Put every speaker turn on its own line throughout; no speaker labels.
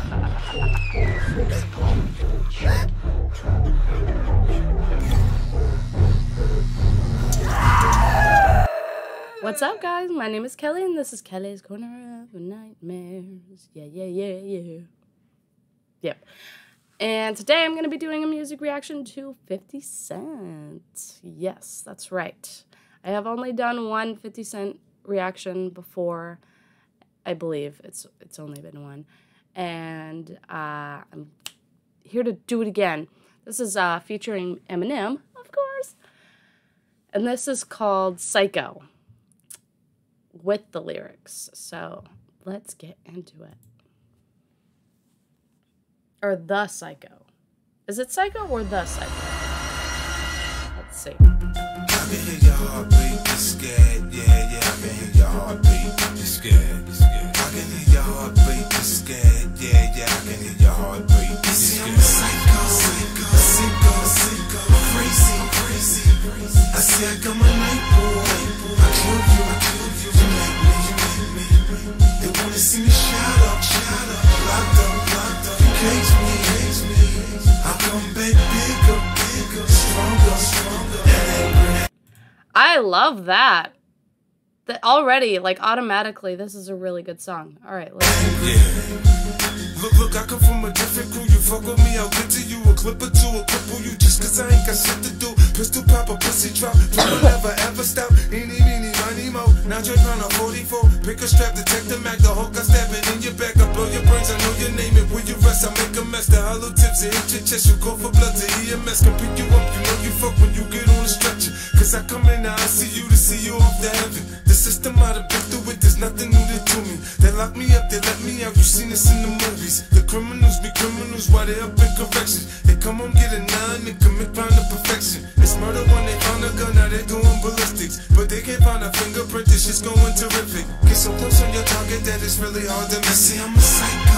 What's up, guys? My name is Kelly, and this is Kelly's Corner of Nightmares. Yeah. Yep. And today I'm going to be doing a music reaction to 50 Cent. Yes, that's right. I have only done one 50 Cent reaction before. I believe it's only been one. And I'm here to do it again. This is featuring Eminem, of course. And this is called Psycho, with the lyrics. So let's get into it. Or The Psycho. Is it Psycho or The Psycho? Let's see.
I can hear your heartbeat, you're scared, yeah, I can hear your heartbeat, you're scared, I can hear your heartbeat, you're scared, yeah, I can hear your heartbeat, you're scared. I'm a psycho, crazy, I say I got my night boy, I kill you, you make me, they wanna see me shout up, locked up, you cage me, I come back bigger, stronger, and angry.
I love that. Already, like, automatically, this is a really good song. Alright, let's see.
Look, I come from a different crew. You fuck with me, I'll get to you. A clip or two, a cripple you just cause I ain't got shit to do. Pistol pop, a pussy drop. Drama never ever stop. Eeny, meeny, miny, mo. Now you're trying to 44. Pick a strap, detect the Mac. The hook, I stab it in your back. I blow your brains, I know your name. And when you rest, I make a mess. The hollow tips, it hit your chest. You go for blood to EMS. Can pick you up, you know you fuck when you get on the stretcher. Cause I come in now, I see you to see you off the heaven. The system I'd have been through it, there's nothing new to me. They lock me up, they let me out, you seen this in the movies. The criminals be criminals while they up in corrections. They come home, get a 9 and commit crime to perfection. It's murder when they found a gun, now they doing ballistics. But they can't find a fingerprint, this shit's going terrific. Get so close on your target that it's really hard to miss. See, I'm a psycho,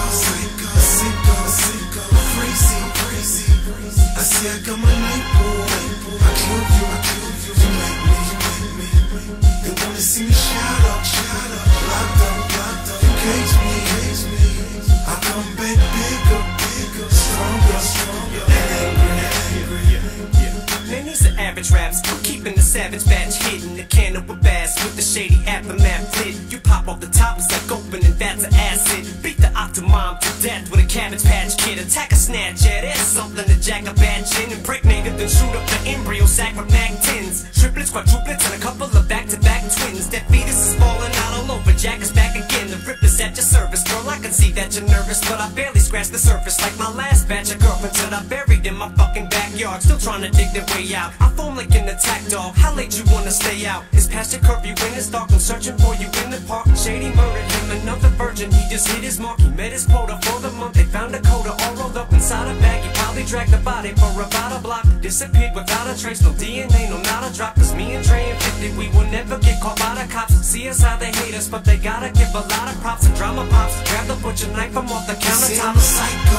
crazy. I see I got my night boy, I kill you, you make me. They wanna see me shout up, locked up, you cage me, I come back bigger, stronger, and angry.
Man, these are average raps. I'm keeping the savage batch hidden. The can of a bass with the shady aftermath lit. You pop off the top, it's like opening vats of acid. Beat the octomom to death with a Cabbage Patch Kid. Attack a snatch, yeah, there's something to jack a batch in. Impregnate it, then shoot up the embryo sack with Mac 10s. Triplets, quadruplets, and a couple of back-to-back twins. That fetus is falling out all over. Jack is back again. The rip is at your service. Girl, I can see that you're nervous, but I barely scratched the surface. Like my last batch of girlfriends that I buried in my fucking backyard. Still trying to dig their way out. I foam like an attack dog. How late you wanna stay out? It's past your curfew when it's dark. I'm searching for you in the park. Shady murdered him, another virgin. He just hit his mark. He met his quota for the month. They found a coda all rolled up inside a bag. He probably dragged the body for about a block. Disappeared without a trace. No DNA, no not a drop. Cause me and Dre and 50, we will never get caught by the cops. See us how they hate us, but they gotta give a lot of props. And drama pops. Grab the butcher knife from off the countertop.
See, I'm a psycho,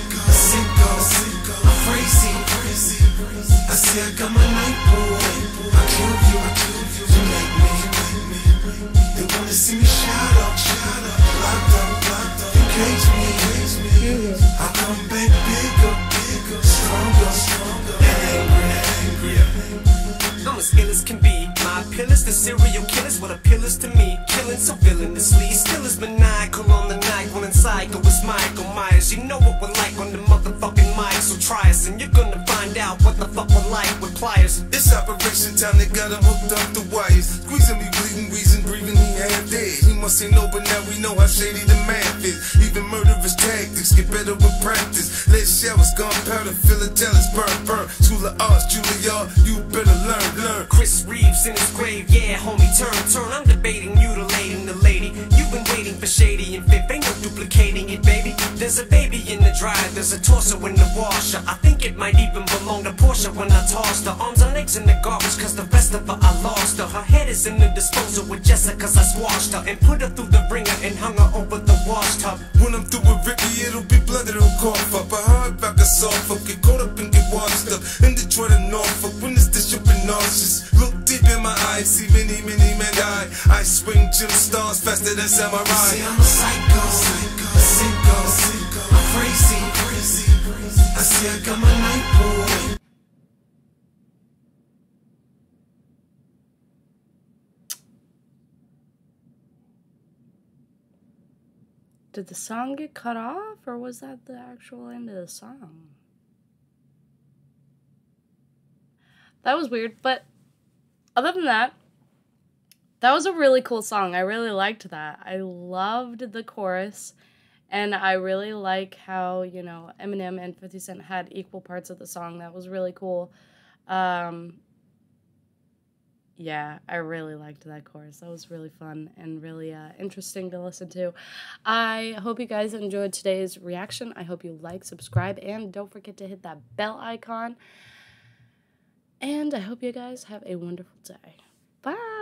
I'm crazy. I say I got my night boy, I kill you make me. They wanna see me shout up, locked up, you cage me, I come back bigger, stronger, and angry.
I'm as ill as can be. My appeal is the serial killers, what appeal is to me. Killing so villainously, still is maniacal on the night. When inside go is Michael Myers. You know what we're like on the motherfucking mic. So try us and you're gonna find out what the fuck we're like with pliers.
It's operation time, they got him hooked up the wires. Squeezing me, bleeding, wheezing, breathing, he half dead. He must say no, but now we know how shady the math is. Even murderous tactics get better with practice. Lead showers, gunpowder, Philadelphia, burn. School of arts, Juilliard, you better learn.
Chris Reeves in his grave, yeah, homie, turn. I'm debating mutilating the lady. You've been waiting for shady and fifth, ain't no duplicating it, baby. There's a baby in the dryer, there's a torso in the washer. I think it might even belong to Portia when I tossed her. Arms and legs in the garbage, cause the rest of her I lost her. Her head is in the disposal with Jessica, cause I squashed her. And put her through the ringer and hung her over the wash tub.
When I'm through with Ricky, it'll be blood that'll cough up. A hard back, a soft up, get caught up and get washed up. In Detroit and Norfolk, when it's this, you'll be nauseous. Look deep in my eyes, see many men die. I swing Jim stars faster than samurai. See, I'm a psycho, See, I got my night boy.
Did the song get cut off, or was that the actual end of the song? That was weird, but other than that, that was a really cool song. I really liked that. I loved the chorus, and I really like how, you know, Eminem and 50 Cent had equal parts of the song. That was really cool. Yeah, I really liked that chorus. That was really fun and really interesting to listen to. I hope you guys enjoyed today's reaction. I hope you like, subscribe, and don't forget to hit that bell icon. And I hope you guys have a wonderful day. Bye!